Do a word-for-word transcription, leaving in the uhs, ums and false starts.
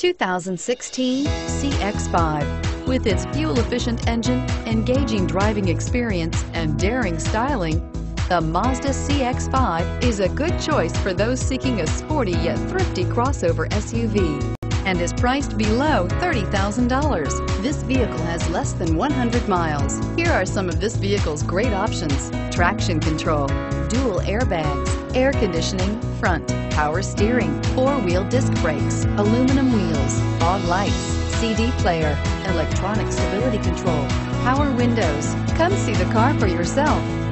two thousand sixteen C X five. With its fuel-efficient engine, engaging driving experience, and daring styling, the Mazda C X five is a good choice for those seeking a sporty yet thrifty crossover S U V and is priced below thirty thousand dollars. This vehicle has less than one hundred miles. Here are some of this vehicle's great options: traction control, dual airbags, air conditioning, front, power steering, four-wheel disc brakes, aluminum wheels, fog lights, C D player, electronic stability control, power windows. Come see the car for yourself.